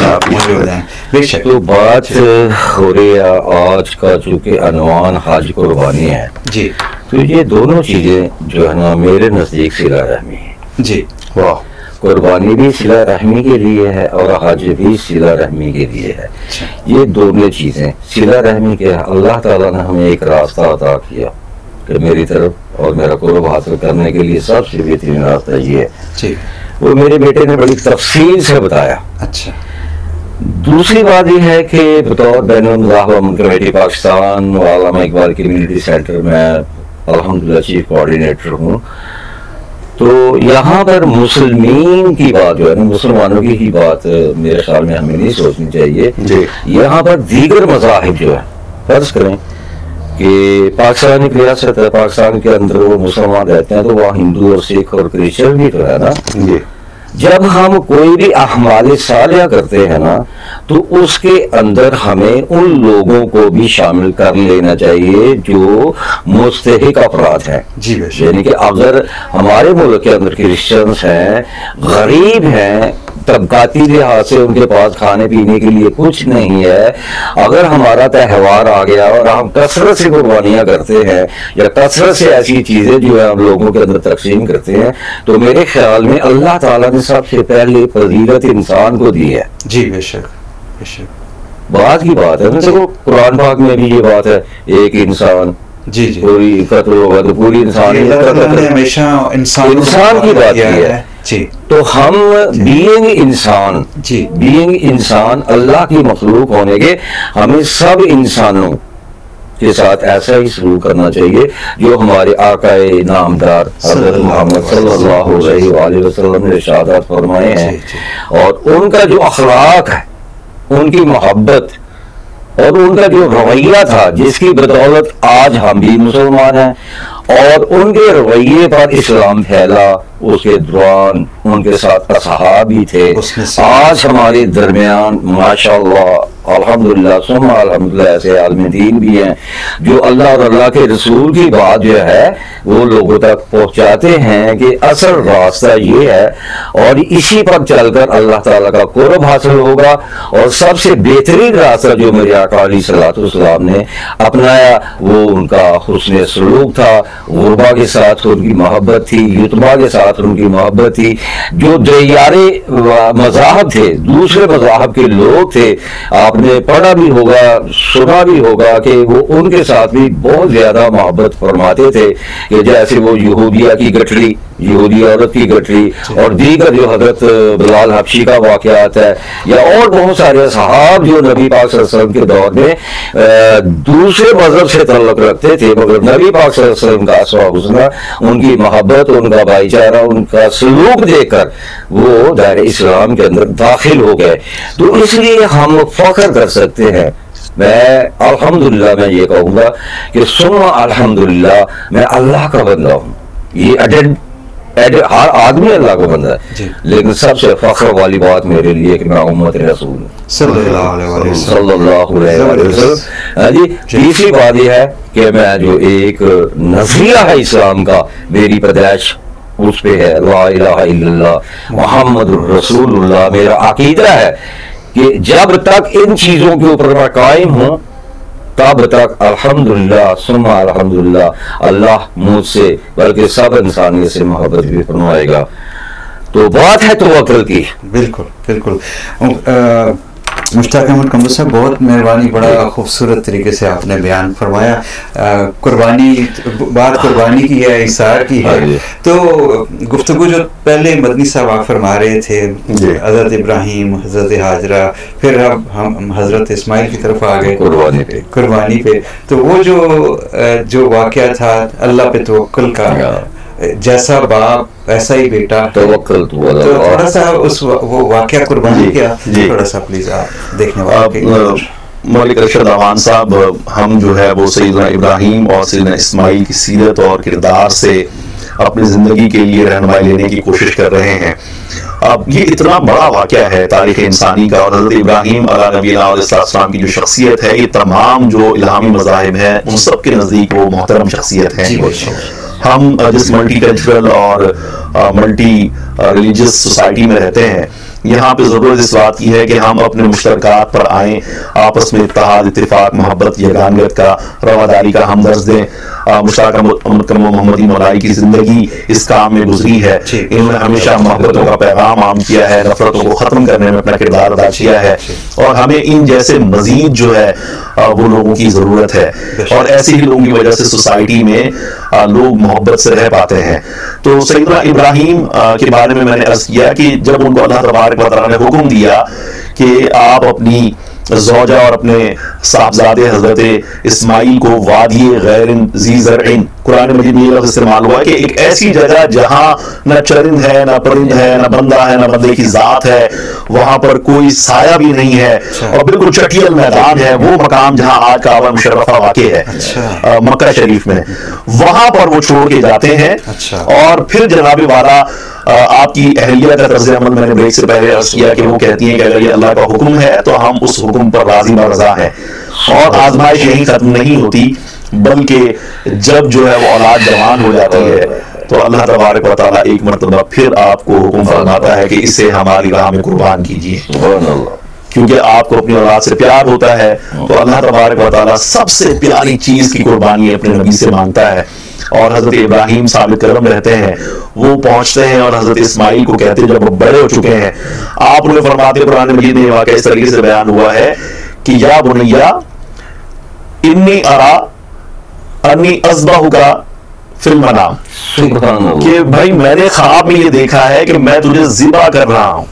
Speaker 4: ہے۔ تو بات ہو رہی ہے آج کا چونکہ عنوان حج قربانی ہے
Speaker 2: جی،
Speaker 4: تو یہ دونوں چیزیں جو ہے نا میرے نزدیک صلہ رحمی ہے
Speaker 2: جی۔
Speaker 4: واہ، قربانی بھی صلہ رحمی کے لیے ہے اور حج بھی صلہ رحمی کے لیے ہے۔ یہ دونوں چیزیں صلہ رحمی کے، اللہ تعالیٰ نے ہمیں ایک راستہ عطا کیا کہ میری طرف اور میرا قرب حاصل کرنے کے لیے سب سے بہترین راستہ یہ ہے
Speaker 2: جی،
Speaker 4: وہ میرے بیٹے نے بڑی تفصیل سے بتایا۔
Speaker 2: اچھا،
Speaker 4: دوسری بات یہ ہے کہ بطور بین المذاہب امن کمیٹی پاکستان و علامہ اقبال کمیونٹی سینٹر میں الحمدللہ چیف کوآرڈینیٹر ہوں، تو یہاں پر مسلمین کی بات جو ہے نا، مسلمانوں کی ہی بات میرے خیال میں ہمیں نہیں سوچنی چاہیے۔ یہاں پر دیگر مذاہب جو ہے، فرض کریں کہ پاکستان ایک ریاست ہے، پاکستان کے اندر وہ مسلمان رہتے ہیں تو وہاں ہندو اور سکھ اور کرسچن بھی تو ہے نا۔ جب ہم کوئی بھی اعمال صالحہ کرتے ہیں نا تو اس کے اندر ہمیں ان لوگوں کو بھی شامل کر لینا چاہیے جو مستحق افراد ہیں۔ یعنی کہ اگر ہمارے ملک کے اندر کرسچنس ہیں، غریب ہیں، طبقاتی لحاظ سے ان کے پاس کھانے پینے کے لیے کچھ نہیں ہے، اگر ہمارا تہوار آ گیا اور ہم کثرت سے قربانیاں کرتے ہیں یا کثرت سے ایسی چیزیں جو ہے ہم لوگوں کے اندر تقسیم کرتے ہیں تو میرے خیال میں اللہ تعالیٰ نے سب سے پہلے فضیلت انسان کو دی ہے۔
Speaker 2: جی بے شک بے شک،
Speaker 4: بات کی بات ہے نا، دیکھو قرآن پاک میں بھی یہ بات ہے، ایک انسان
Speaker 2: جی جی
Speaker 4: پوری قتل ہوگا تو پوری انسان
Speaker 2: ہمیشہ انسان
Speaker 4: کی بات کی ہے
Speaker 2: جی۔
Speaker 4: تو ہم بینگ انسان
Speaker 2: جی،
Speaker 4: بینگ انسان اللہ کی مخلوق ہونے کے ہمیں سب انسانوں کے ساتھ ایسا ہی سلوک کرنا چاہیے جو ہمارے آقا نامدار حضرت محمد صلی اللہ علیہ وآلہ وسلم نے ارشادات فرمائے ہیں، اور ان کا جو اخلاق ہے، ان کی محبت، اور ان کا جو رویہ تھا جس کی بدولت آج ہم بھی مسلمان ہیں، اور ان کے رویے پر اسلام پھیلا، اس کے دوران ان کے ساتھ اصحاب بھی تھے. آج ہمارے درمیان ماشاءاللہ الحمدللہ ثم الحمدللہ ایسے عالم دین بھی ہیں جو اللہ اور اللہ کے رسول کی بات جو ہے وہ لوگوں تک پہنچاتے ہیں کہ اصل راستہ یہ ہے، اور اسی پر چل کر اللہ تعالیٰ کا قرب حاصل ہوگا. اور سب سے بہترین راستہ جو میرے آقا علیہ الصلوۃ والسلام نے اپنایا وہ ان کا حسن سلوک تھا، غربا کے ساتھ ان کی محبت تھی، یتما کے ساتھ ان کی محبت تھی. جو دیارے مذاہب تھے، دوسرے مذاہب کے لوگ تھے، آپ نے پڑھا بھی ہوگا سنا بھی ہوگا کہ وہ ان کے ساتھ بھی بہت زیادہ محبت فرماتے تھے، کہ جیسے وہ یہودیہ کی گٹھڑی، یہودی عورت کی گٹھڑی، اور دیگر جو حضرت بلال حبشی کا واقعات ہے، یا اور بہت سارے صحاب جو نبی پاک صلی اللہ علیہ وسلم کے دور میں دوسرے مذہب سے تعلق رکھتے تھے، مگر نبی پاک صلی اللہ علیہ وسلم کا اسوہ حسنہ، ان کی محبت، ان کا بھائی چارہ، ان کا سلوک دیکھ کر وہ دائرہ اسلام کے اندر داخل ہو گئے. تو اس لیے ہم فخر کر سکتے ہیں. میں الحمدللہ میں یہ کہوں گا کہ ثم الحمدللہ میں اللہ کا بندہ ہوں. یہ ہر آدمی اللہ کا بندہ ہے، لیکن سب سے فخر والی بات میرے لیے کہ میں امت رسول ہوں صلی اللہ علیہ وسلم. جی تیسری بات یہ ہے کہ میں جو ایک نظریہ ہے اسلام کا، میری پیدائش اس پہ ہے لا الہ الا اللہ محمد رسول اللہ. میرا عقیدہ ہے کہ جب تک ان چیزوں کے اوپر میں قائم ہوں تب تک الحمدللہ ثم الحمدللہ اللہ مجھ سے بلکہ سب انسانیت سے محبت بھی فرمائے گا. تو بات ہے توکل کی.
Speaker 2: بالکل بالکل. مشتاق احمد کمبل صاحب بہت مہربانی، بڑا خوبصورت طریقے سے آپ نے بیان فرمایا. قربانی، بات قربانی کی ہے، ایثار کی ہے. تو گفتگو جو پہلے مدنی صاحب آپ فرما رہے تھے حضرت ابراہیم، حضرت حاجرہ، پھر اب ہم حضرت اسماعیل کی طرف آ گئے قربانی پہ. تو وہ جو واقعہ تھا اللہ پہ توکل کا، جیسا باپ ایسا ہی بیٹا، توکل تو تھوڑا سا اس وہ واقعہ قربانی کیا تھوڑا سا پلیز آپ دیکھنے والے.
Speaker 3: مولوی ارشد اعوان صاحب ہم جو ہے وہ سیدنا ابراہیم اور سیدنا اسماعیل کی سیرت اور کردار سے اپنی زندگی کے لیے رہنمائی لینے کی کوشش کر رہے ہیں. اب یہ اتنا بڑا واقعہ ہے تاریخ انسانی کا، اور حضرت ابراہیم علیہ نبی علیہ السلام کی جو شخصیت ہے، یہ تمام جو الہامی مذاہب ہیں ان سب کے نزدیک وہ محترم شخصیت ہے. ہم جس ملٹی کلچرل اور ملٹی ریلیجس سوسائٹی میں رہتے ہیں، یہاں پہ ضرورت اس بات کی ہے کہ ہم اپنے مشترکات پر آئیں، آپس میں اتحاد، اتفاق، محبت، یگانگت کا، رواداری کا ہمدرد دیں. مشتاق محمدی مولائی کی زندگی اس کام میں گزری ہے. انہوں نے ہمیشہ محبتوں کا پیغام عام کیا ہے، نفرتوں کو ختم کرنے میں اپنا کردار ادا کیا ہے، اور ہمیں ان جیسے مزید جو ہے وہ لوگوں کی ضرورت ہے. اور ایسے ہی لوگوں کی وجہ سے سوسائٹی میں لوگ محبت سے رہ پاتے ہیں. تو سیدنا ابراہیم کے بارے میں نے عرض کیا کہ جب ان کو اللہ تبارک و تعالیٰ نے حکم دیا کہ آپ اپنی زوجہ اور اپنے صاحبزادے حضرت اسماعیل کو وادی غیر ذی زرع، قرآن مجید میں یہ لفظ استعمال ہوا ہے کہ ایک ایسی جگہ جہاں نہ چرند ہے، نہ پرند ہے، نہ بندہ ہے، نہ بندے کی ذات ہے، وہاں پر کوئی سایہ بھی نہیں ہے، اور بالکل چٹیل میدان ہے. وہ مقام جہاں آج کعبہ مشرفہ واقع ہے مکہ شریف میں، وہاں پر وہ چھوڑ کے جاتے ہیں. اور پھر جناب والا آپ کی اہلیہ کا طرز عمل میں نے بریک سے پہلے عرض کیا کہ وہ کہتی ہیں کہ اگر یہ اللہ کا حکم ہے تو ہم اس حکم پر راضی و رضا ہیں. اور آزمائش یہیں ختم نہیں ہوتی، بلکہ جب جو ہے وہ اولاد جوان ہو جاتی ہے تو اللہ تبارک و تعالیٰ ایک مرتبہ پھر آپ کو حکم فرماتا ہے کہ اسے ہماری راہ میں قربان کیجیے، کیونکہ آپ کو اپنی اولاد سے پیار ہوتا ہے. تو اللہ تبارک و تعالیٰ سب سے پیاری چیز کی قربانی اپنے نبی سے مانگتا ہے. اور حضرت ابراہیم ثابت قدم رہتے ہیں، وہ پہنچتے ہیں اور حضرت اسماعیل کو کہتے ہیں جب وہ بڑے ہو چکے ہیں، آپ انہیں فرماتے ہیں، قرآن مجید میں یہ واقعہ اس طریقے سے بیان ہوا ہے کہ یا بنیا انی ارا انی اذبحک فی المنام، کہ بھائی میں نے خواب میں یہ دیکھا ہے کہ میں تجھے ذبح کر رہا ہوں.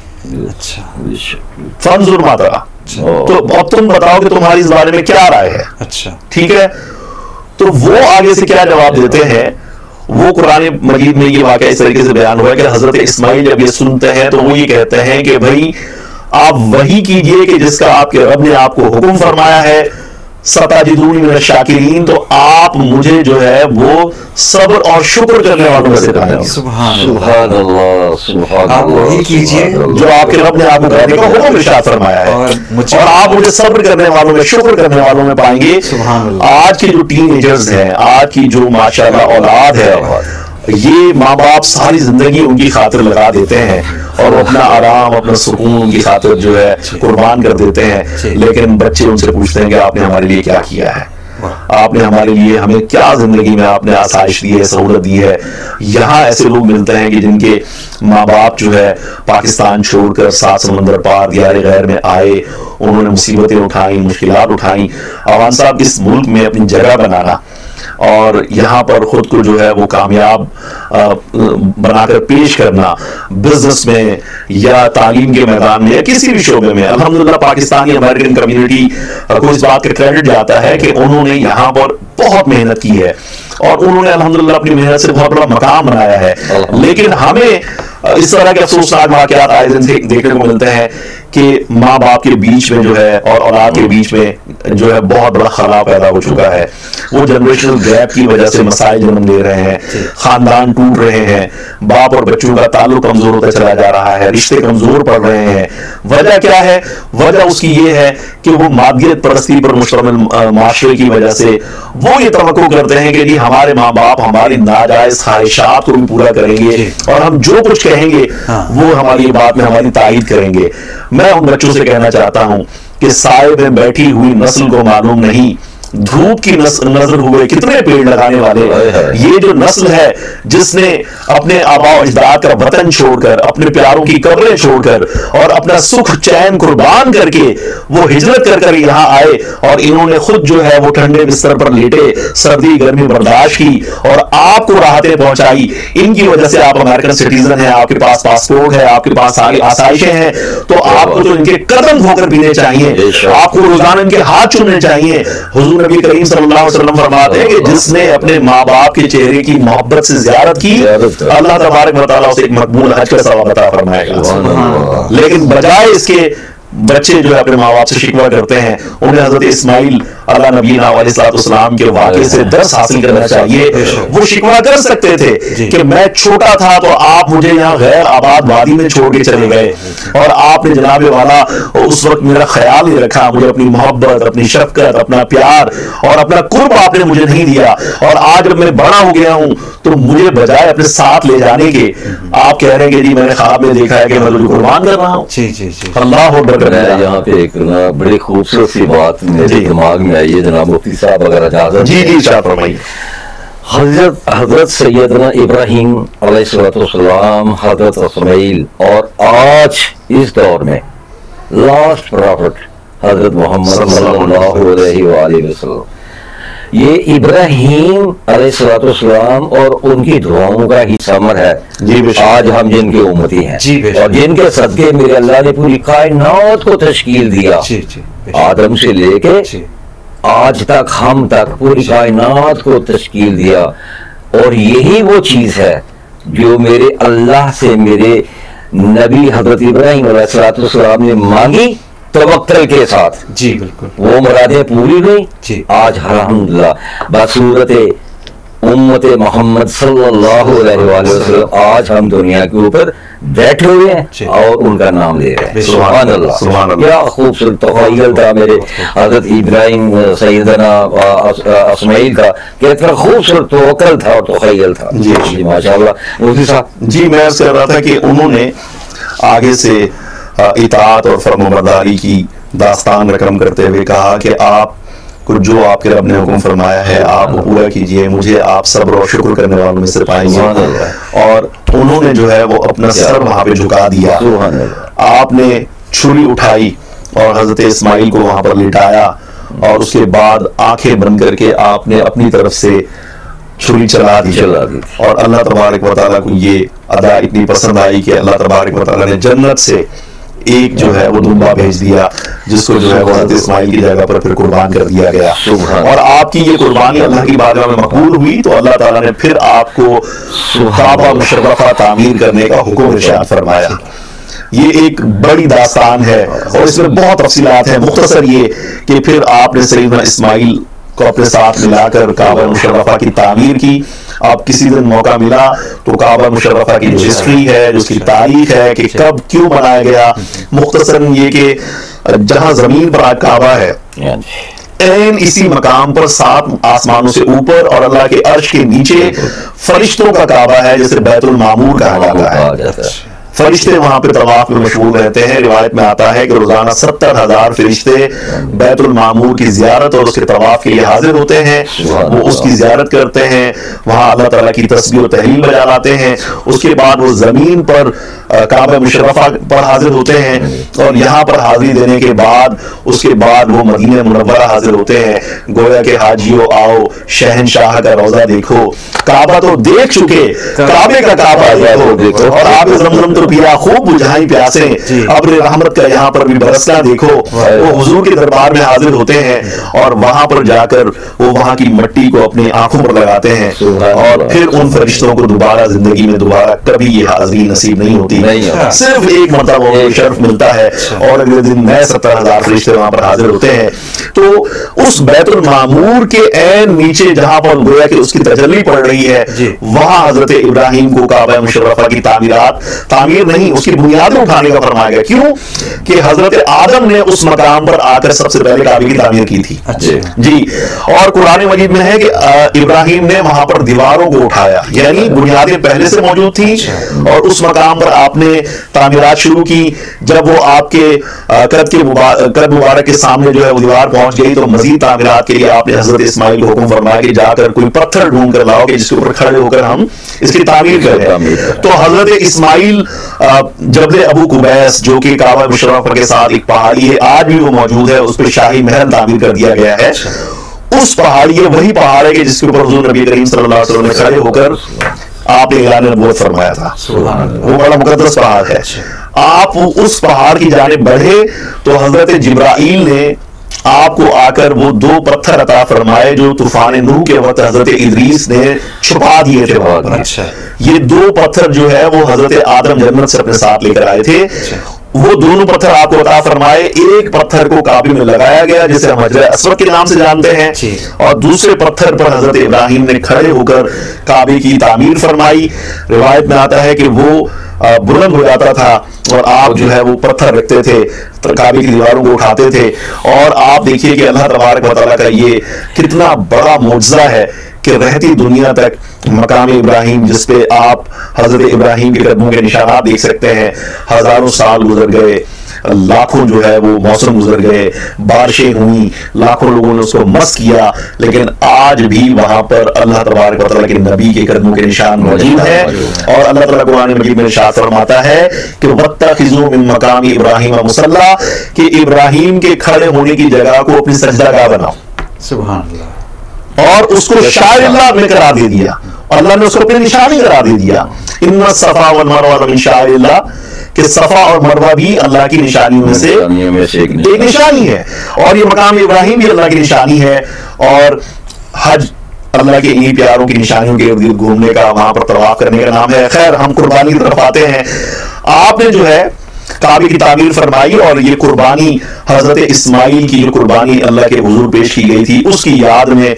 Speaker 3: فانظر ما تری، تو اب تم بتاؤ کہ تمہاری اس بارے میں کیا رائے ہے. ٹھیک ہے، تو وہ آگے سے کیا جواب دیتے ہیں؟ وہ قرآن مجید میں یہ واقعہ اس طریقے سے بیان ہوا ہے کہ حضرت اسماعیل جب یہ سنتے ہیں تو وہ یہ کہتے ہیں کہ بھائی آپ وہی کیجئے کہ جس کا آپ کے رب نے آپ کو حکم فرمایا ہے، ستجدونی من الشاکرین، تو آپ مجھے جو ہے وہ صبر اور شکر کرنے والوں میں سے پائیں گے۔
Speaker 2: سبحان
Speaker 4: سبحان اللہ، سبحان
Speaker 2: آپ وہی
Speaker 4: اللہ،
Speaker 2: کیجئے
Speaker 3: جو آپ کے رب نے آپ کو کرنے کا حکم ارشاد فرمایا ہے، اور آپ مجھے صبر کرنے والوں میں، شکر کرنے والوں میں پائیں گے۔
Speaker 2: سبحان اللہ۔
Speaker 3: آج کے جو ٹین ایجرز ہیں، آج کی جو ماشاءاللہ اولاد ہے، یہ ماں باپ ساری زندگی ان کی خاطر لگا دیتے ہیں اور اپنا آرام، اپنا سکون ان کی خاطر جو ہے قربان کر دیتے ہیں، لیکن بچے ان سے پوچھتے ہیں کہ آپ نے ہمارے لیے کیا کیا ہے، آپ نے ہمارے لیے، ہمیں کیا زندگی میں آپ نے آسائش دی ہے، سہولت دی ہے۔ یہاں ایسے لوگ ملتے ہیں کہ جن کے ماں باپ جو ہے پاکستان چھوڑ کر 7 سمندر پار دیار غیر میں آئے، انہوں نے مصیبتیں اٹھائیں، مشکلات اٹھائیں۔ عوان صاحب، اس ملک میں اپنی جگہ بنانا اور یہاں پر خود کو جو ہے وہ کامیاب بنا کر پیش کرنا، بزنس میں یا تعلیم کے میدان میں یا کسی بھی شعبے میں، الحمدللہ پاکستانی امریکن کمیونٹی کو اس بات کا کریڈٹ جاتا ہے کہ انہوں نے یہاں پر بہت محنت کی ہے اور انہوں نے الحمدللہ اپنی محنت سے بہت بڑا مقام بنایا ہے۔ لیکن ہمیں اس طرح کے افسوسناک واقعات آئے دن دیکھنے کو ملتے ہیں کہ ماں باپ کے بیچ میں جو ہے اور اولاد کے بیچ میں جو ہے بہت بڑا خلا پیدا ہو چکا ہے۔ وہ جنریشنل گیپ کی وجہ سے مسائل جنم لے رہے ہیں، خاندان ٹوٹ رہے ہیں، باپ اور بچوں کا تعلق کمزور ہوتا چلا جا رہا ہے، رشتے کمزور پڑ رہے ہیں۔ وجہ کیا ہے؟ وجہ اس کی یہ ہے کہ وہ مادیت پرستی پر مشتمل معاشرے کی وجہ سے وہ یہ توقع کرتے ہیں کہ جی ہمارے ماں باپ ہماری ناجائز خواہشات کو بھی پورا کریں گے اور ہم جو کچھ کہیں گے وہ ہماری بات میں ہماری تائید کریں گے۔ میں ان بچوں سے کہنا چاہتا ہوں کہ سائے میں بیٹھی ہوئی نسل کو معلوم نہیں دھوپ کی نظر ہوئے کتنے پیڑ لگانے والے۔ یہ جو نسل ہے جس نے اپنے آباء و اجداد کا وطن چھوڑ کر، اپنے پیاروں کی قبریں چھوڑ کر اور اپنا سکھ چین قربان کر کے وہ ہجرت کر کر یہاں آئے اور انہوں نے خود جو ہے وہ ٹھنڈے بستر پر لیٹے، سردی گرمی برداشت کی اور آپ کو راحتیں پہنچائی۔ ان کی وجہ سے آپ امریکن سٹیزن ہیں، آپ کے پاس پاسپورٹ ہے، آپ کے پاس آگے آسائشیں ہیں، تو آپ کو تو ان کے قدم دھو کر پینے چاہیے، آپ کو روزانہ ان کے ہاتھ چومنے چاہیے۔ حضور نبی کریم صلی اللہ علیہ وسلم فرماتے ہیں کہ جس نے اپنے ماں باپ کے چہرے کی محبت سے زیارت کی، اللہ تبارک و تعالیٰ اسے ایک مقبول حج کا ثواب عطا فرمائے گا۔ لیکن بجائے اس کے بچے جو ہے اپنے ماں باپ سے شکوہ کرتے ہیں، انہیں حضرت اسماعیل علیہ نبینا علیہ السلام کے واقعے سے درس حاصل کرنا چاہیے۔ وہ شکوہ کر سکتے تھے کہ میں چھوٹا تھا تو آپ مجھے یہاں غیر آباد وادی میں چھوڑ کے چلے گئے اور آپ نے جناب والا اس وقت میرا خیال نہیں رکھا، مجھے اپنی محبت، اپنی شفقت، اپنا پیار اور اپنا قرب آپ نے مجھے نہیں دیا، اور آج جب میں بڑا ہو گیا ہوں تو مجھے بجائے اپنے ساتھ لے جانے کے آپ کہہ رہے ہیں کہ جی میں نے خواب میں دیکھا ہے کہ میں تجھے قربان کر رہا ہوں۔ اللہ اکبر۔
Speaker 4: یہاں پہ ایک بڑی خوبصورت سی بات میرے دماغ میں آئی ہے، جناب مفتی صاحب اگر اجازت
Speaker 3: جی ارشاد فرمائیے۔
Speaker 4: حضرت سیدنا ابراہیم علیہ السلام، حضرت اسماعیل، اور آج اس دور میں لاسٹ پرافٹ حضرت محمد صلی اللہ علیہ وآلہ وسلم، یہ ابراہیم علیہ السلام اور ان کی دعاؤں کا ہی ثمر ہے آج ہم جن کے امتی ہیں، اور جن کے صدقے میرے اللہ نے پوری کائنات کو تشکیل دیا، آدم سے لے کے آج تک ہم تک پوری کائنات کو تشکیل دیا۔ اور یہی وہ چیز ہے جو میرے اللہ سے میرے نبی حضرت ابراہیم علیہ السلام نے مانگی توکل کے ساتھ،
Speaker 2: جی بالکل، وہ
Speaker 4: مرادیں پوری ہوئی۔ آج الحمدللہ بصورت امت محمد صلی اللہ علیہ وآلہ وسلم آج ہم دنیا کے اوپر بیٹھے ہوئے ہیں اور ان کا نام لے رہے ہیں۔ سبحان اللہ، کیا خوبصورت تخیل تھا میرے حضرت ابراہیم سیدنا اسماعیل کا، کتنا خوبصورت توکل تھا اور تخیل تھا۔ جی ماشاء اللہ مفتی صاحب۔
Speaker 3: جی میں عرض کر رہا تھا کہ انہوں نے آگے سے اطاعت اور فرمانبرداری کی داستان رقم کرتے ہوئے کہا کہ آپ کو جو آپ کے رب نے حکم فرمایا ہے آپ وہ پورا کیجئے، مجھے آپ صبر اور شکر کرنے والوں میں سے پائیں گے۔ اور انہوں نے جو ہے وہ اپنا سر وہاں پہ جھکا دیا، آپ نے چھری اٹھائی اور حضرت اسماعیل کو وہاں پر لٹایا اور اس کے بعد آنکھیں بند کر کے آپ نے اپنی طرف سے چھری چلا دی، اور اللہ تبارک و تعالیٰ کو یہ ادا اتنی پسند آئی کہ اللہ تبارک و تعالیٰ نے جنت سے ایک جو ہے وہ دمبا بھیج دیا جس کو جو ہے وہ حضرت اسماعیل کی جگہ پر پھر قربان کر دیا گیا، اور آپ کی یہ قربانی اللہ کی بارگاہ میں مقبول ہوئی تو اللہ تعالیٰ نے پھر آپ کو کعبہ مشرفہ تعمیر کرنے کا حکم ارشاد فرمایا۔ یہ ایک بڑی داستان ہے اور اس میں بہت تفصیلات ہیں. مختصر یہ کہ پھر آپ نے سیدنا اسماعیل کو اپنے ساتھ ملا کر کعبہ مشرفہ کی تعمیر کی. آپ کسی دن موقع ملا تو کعبہ مشرفہ کی جو ہسٹری ہے, جو اس کی تاریخ ہے کہ کب کیوں بنایا گیا, مختصراً یہ کہ جہاں زمین پر آج کعبہ ہے این اسی مقام پر 7 آسمانوں سے اوپر اور اللہ کے عرش کے نیچے فرشتوں کا کعبہ ہے جسے بیت المعمور کہا جاتا ہے. فرشتے وہاں پہ طواف میں مشغول رہتے ہیں. روایت میں آتا ہے کہ روزانہ 70,000 فرشتے بیت المعمور کی زیارت اور اس کے طواف کے لیے حاضر ہوتے ہیں. وہ اس کی زیارت کرتے ہیں, وہاں اللہ تعالیٰ کی تسبیح و تحلیل بجا لاتے ہیں. اس کے بعد وہ زمین پر کعبہ مشرفہ پر حاضر ہوتے ہیں اور یہاں پر حاضری دینے کے بعد اس کے بعد وہ مدینہ منورہ حاضر ہوتے ہیں. گویا کہ حاجیوں آؤ شہنشاہ کا روضہ دیکھو, کعبہ تو دیکھ چکے, کعبے کا کعبہ دیکھو اور آپ زمزم تو پیا خوب بجھائیں پیاسیں, ابر رحمت کا یہاں پر بھی برسنا دیکھو. وہ حضور کے دربار میں حاضر ہوتے ہیں اور وہاں پر جا کر وہ وہاں کی مٹی کو اپنی آنکھوں پر لگاتے ہیں اور پھر ان فرشتوں کو دوبارہ زندگی میں دوبارہ کبھی یہ حاضری نصیب نہیں ہوتی, صرف ایک مرتبہ وہ شرف ملتا ہے اور اگلے دن نئے 70,000 فرشتے وہاں پر حاضر ہوتے ہیں. تو اس بیت المعمور کے عین نیچے جہاں پر گویا کہ اس کی تجلی پڑ رہی ہے, وہاں حضرت ابراہیم کو کعبہ مشرفہ کی تعمیر نہیں, اس کی بنیادیں اٹھانے کا فرمایا گیا. کیوں کہ حضرت آدم نے اس مقام پر آ کر سب سے پہلے کعبے کی تعمیر کی تھی. جی, اور قرآن مجید میں ہے کہ ابراہیم نے وہاں پر دیواروں کو اٹھایا, یعنی بنیادیں پہلے سے موجود تھیں اور اس مقام پر آپ نے تعمیرات شروع کی. جب وہ آپ کے قد مبارک کے سامنے جو ہے وہ دیوار پہنچ گئی تو مزید تعمیرات کے لیے آپ نے حضرت اسماعیل کو حکم فرمایا کہ جا کر کوئی پتھر ڈھونڈ کر لاؤ کہ جس کے اوپر کھڑے ہو کر ہم اس کی تعمیر کریں. تو حضرت اسماعیل جبل ابو قبیس جو کہ کعبہ مشرفہ کے ساتھ ایک پہاڑی ہے, آج بھی وہ موجود ہے, اس پہ شاہی محل تعمیر کر دیا گیا ہے. اس پہاڑی ہے وہی پہاڑ ہے کہ جس کے اوپر حضور نبی کریم صلی اللہ علیہ وسلم نے کھڑے ہو کر آپ نے اعلان نبوت فرمایا تھا. وہ بڑا مقدس پہاڑ ہے. آپ اس پہاڑ کی جانب بڑھے تو حضرت جبرائیل نے آپ کو آ کر وہ 2 پتھر عطا فرمائے جو طوفان نوح کے وقت حضرت ادریس نے چھپا دیے تھے. یہ 2 پتھر جو ہے وہ حضرت آدم جنت سے اپنے ساتھ لے کر آئے تھے. وہ دونوں پتھر آپ کو عطا فرمائے. ایک پتھر کو کعبے میں لگایا گیا جسے ہم حجر اسود کے نام سے جانتے ہیں, اور دوسرے پتھر پر حضرت ابراہیم نے کھڑے ہو کر کعبے کی تعمیر فرمائی. روایت میں آتا ہے کہ وہ بلند ہو جاتا تھا اور آپ جو ہے وہ پتھر رکھتے تھے, کعبے کی دیواروں کو اٹھاتے تھے. اور آپ دیکھیے کہ اللہ تبارک و تعالیٰ کا یہ کتنا بڑا معجزہ ہے کہ رہتی دنیا تک مقام ابراہیم جس پہ آپ حضرت ابراہیم کے قدموں کے نشانات دیکھ سکتے ہیں, ہزاروں سال گزر گئے, لاکھوں جو ہے وہ موسم گزر گئے, بارشیں ہوئیں, لاکھوں لوگوں نے اس کو مس کیا, لیکن آج بھی وہاں پر اللہ تبارک و تعالیٰ کے نبی کے قدموں کے نشان موجود ہیں. اور اللہ تعالیٰ قرآن مجید میں ارشاد فرماتا ہے کہ وَاتَّخِذُوا مِن مَّقَامِ إِبْرَاهِيمَ مُصَلًّى, کہ ابراہیم کے کھڑے ہونے کی جگہ کو اپنی سجدہ گاہ بناؤ. سبحان اللہ. اور اس کو شاعر اللہ میں قرار دے دیا, اور اللہ نے اس کو اپنی نشانی قرار دے دیا. ان الصفا والمروہ من شعائر اللہ, کہ صفا اور مروہ بھی اللہ کی نشانیوں میں سے ایک نشانی ہے, اور یہ مقام ابراہیم بھی اللہ کی نشانی ہے. اور حج اللہ کے انہی پیاروں کی نشانیوں کے ارد گرد گھومنے کا, وہاں پر طواف کرنے کا نام ہے. خیر, ہم قربانی کی طرف آتے ہیں. آپ نے جو ہے کعبے کی تعمیر فرمائی اور یہ قربانی حضرت اسماعیل کی جو قربانی اللہ کے حضور پیش کی گئی تھی اس کی یاد میں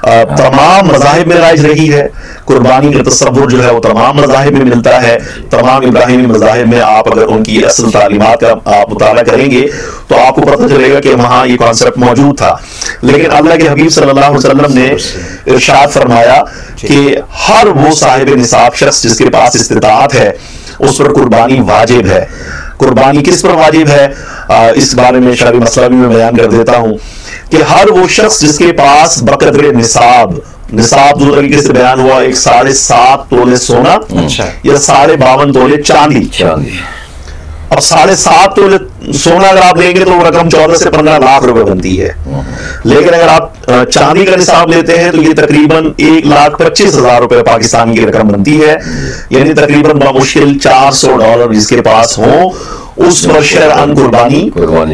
Speaker 3: تمام مذاہب میں رائج رہی ہے. قربانی کا تصور جو ہے وہ تمام مذاہب میں ملتا ہے. تمام ابراہیمی مذاہب میں آپ اگر ان کی اصل تعلیمات کا آپ مطالعہ کریں گے تو آپ کو پتہ چلے گا کہ وہاں یہ کانسیپٹ موجود تھا. لیکن اللہ کے حبیب صلی اللہ علیہ وسلم نے ارشاد فرمایا کہ ہر وہ صاحب نصاب شخص جس کے پاس استطاعت ہے اس پر قربانی واجب ہے. قربانی کس پر واجب ہے اس بارے میں شرعی مسئلہ بھی میں بیان کر دیتا ہوں کہ ہر وہ شخص جس کے پاس بقدر نصاب دو طریقے سے بیان ہوا, ایک 7.5 تولے سونا یا 52 تولے چاندی. اب 7.5 تولے سونا اگر آپ لیں گے تو وہ رقم 14 سے 15 لاکھ روپے بنتی ہے. لیکن اگر آپ چاندی کا نصاب لیتے ہیں تو یہ تقریباً 1,25,000 روپے پاکستانی کی رقم بنتی ہے. یعنی تقریباً بمشکل $400 جس کے پاس ہوں اس پر شرعاً قربانی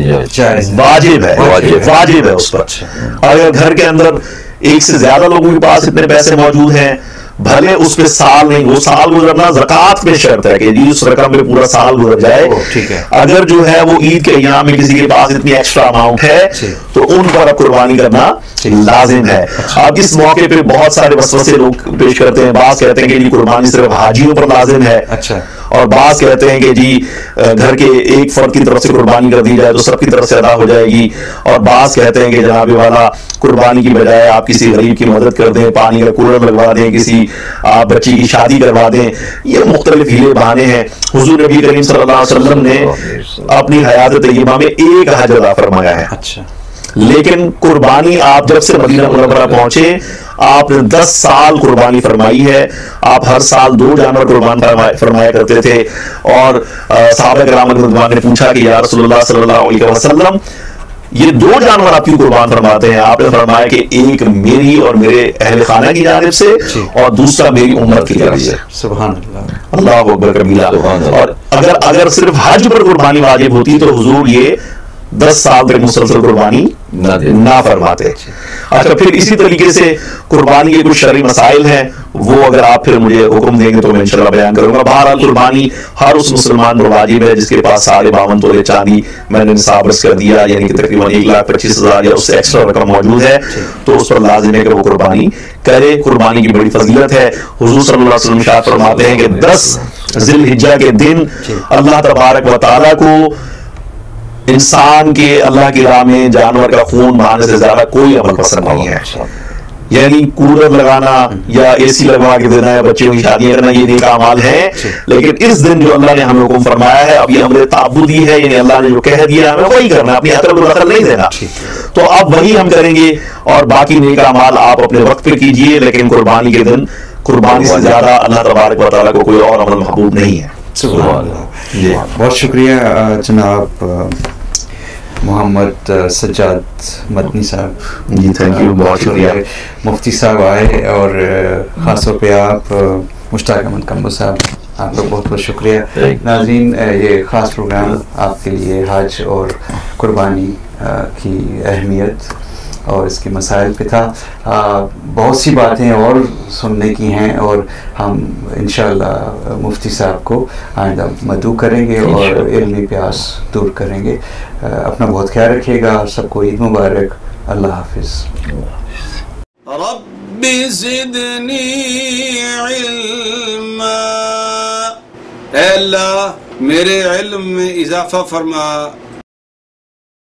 Speaker 3: واجب ہے اس پر. اگر گھر کے اندر ایک سے زیادہ لوگوں کے پاس اتنے پیسے موجود ہیں بھلے اس پہ سال نہیں، وہ سال گزرنا زکوٰۃ پہ شرط ہے کہ جی اس رقم پہ پورا سال گزر جائے.
Speaker 2: ٹھیک ہے.
Speaker 3: اگر جو ہے وہ عید کے ایام میں کسی کے پاس اتنی ایکسٹرا اماؤنٹ ہے تو ان پر اب قربانی کرنا لازم ہے. اب اس موقع پہ بہت سارے وسوسے لوگ پیش کرتے ہیں. بعض کہتے ہیں کہ جی قربانی صرف حاجیوں پر لازم ہے.
Speaker 2: اچھا.
Speaker 3: اور بعض کہتے ہیں کہ جی گھر کے ایک فرد کی طرف سے قربانی کر دی جائے تو سب کی طرف سے ادا ہو جائے گی. اور بعض کہتے ہیں کہ جناب والا قربانی کی بجائے آپ کسی غریب کی مدد کر دیں، پانی کا کولر لگوا دیں، کسی آپ بچی کی شادی کروا دیں. یہ مختلف ہیلے بہانے ہیں. حضور نبی کریم صلی اللہ علیہ وسلم نے اپنی حیات طیبہ میں ایک حج ادا فرمایا ہے.
Speaker 2: اچھا.
Speaker 3: لیکن قربانی آپ جب سے مدینہ منورہ پہنچے آپ نے 10 سال قربانی فرمائی ہے. آپ ہر سال 2 جانور قربان فرمایا کرتے تھے. اور صحابہ کرام رضوان نے پوچھا کہ یا رسول اللہ صلی اللہ علیہ وسلم یہ 2 جانور آپ کیوں قربان فرماتے ہیں؟ آپ نے فرمایا کہ ایک میری اور میرے اہل خانہ کی جانب سے اور دوسرا میری امت کی جانب سے.
Speaker 2: سبحان اللہ.
Speaker 3: اللہ اکبر کبیرہ. اور اگر صرف حج پر قربانی واجب ہوتی تو حضور یہ 10 سال تک مسلسل قربانی نہ فرماتے. اچھا پھر اسی طریقے سے قربانی کے کچھ شرعی مسائل ہیں، وہ اگر آپ پھر مجھے حکم دیں گے تو میں انشاءاللہ بیان کروں گا. بہرحال قربانی ہر اس مسلمان پر واجب ہے جس کے پاس 52.5 تولے چاندی میں نے نصاب رس کر دیا، یعنی کہ تقریباً 1,25,000 یا اس سے ایکسٹرا رقم موجود ہے تو اس پر لازم ہے کہ وہ قربانی کرے. قربانی کی بڑی فضیلت ہے. حضور صلی اللہ علیہ وسلم ارشاد فرماتے ہیں کہ 10 ذی الحجہ کے دن اللہ تبارک و تعالیٰ کو انسان کے اللہ کی راہ میں جانور کا خون بہانے سے زیادہ کوئی عمل پسند نہیں ہے. یعنی کولر لگانا یا اے سی لگوا کے دینا یا بچوں کی شادیاں کرنا یہ نیک اعمال ہیں، لیکن اس دن جو اللہ نے ہمیں حکم فرمایا ہے اب یہ امر تعبدی ہے، یعنی اللہ نے جو کہہ دیا ہمیں وہی کرنا، اپنی عقل و دخل نہیں دینا. تو اب وہی ہم کریں گے اور باقی نیک اعمال آپ اپنے وقت پہ کیجئے، لیکن قربانی کے دن قربانی سے زیادہ اللہ تبارک و تعالیٰ کو کوئی اور عمل محبوب نہیں ہے.
Speaker 2: سبحان اللہ. بہت شکریہ جناب محمد سجاد مدنی صاحب.
Speaker 3: جی تھینک یو، بہت شکریہ.
Speaker 2: مفتی صاحب آئے اور خاص طور پہ آپ مشتاق احمد کمبو صاحب، آپ کا بہت بہت شکریہ. ناظرین یہ خاص پروگرام آپ کے لیے حج اور قربانی کی اہمیت اور اس کے مسائل پہ تھا. بہت سی باتیں اور سننے کی ہیں اور ہم انشاءاللہ مفتی صاحب کو آئندہ مدعو کریں گے اور علمی پیاس دور کریں گے. اپنا بہت خیال رکھیے گا. سب کو عید مبارک. اللہ حافظ.
Speaker 1: رب زدنی علما. اے اللہ میرے علم میں اضافہ فرما.